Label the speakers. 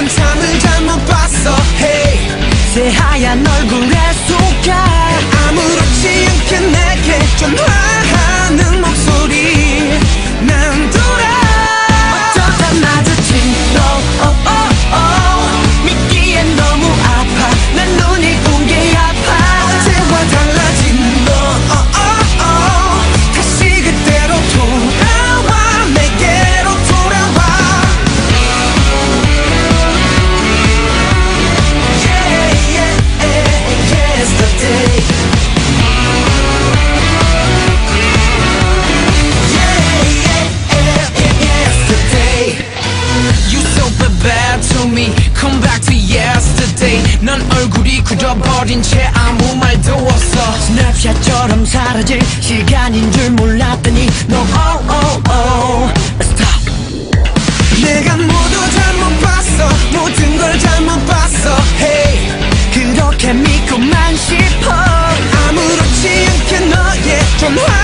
Speaker 1: 한참을 잘못 봤어. Hey,
Speaker 2: 새하얀 얼굴에 속아
Speaker 1: 아무렇지 않게 내게 전화하는 목소리. 난 돌아
Speaker 2: 어쩌다 마주친 너 믿기엔 너무 아파. 난 눈이 본 게 아파.
Speaker 1: 어제와 달라진 너 다시 그대로 돌아와. 내게로 돌아와. Yeah, yeah, yesterday. Yesterday. You so bad to me. Come back to yesterday. 넌 얼굴이 굳어버린 채 아무 말도 없어.
Speaker 2: 스냅샷처럼 사라질 시간인 줄 몰랐더니 너 stop.
Speaker 1: 내가 모두 잘못 봤어. 모든 걸 잘못 봤어. Hey,
Speaker 2: 그렇게 믿고만 싶어.
Speaker 1: 아무렇지 않게 너의 전화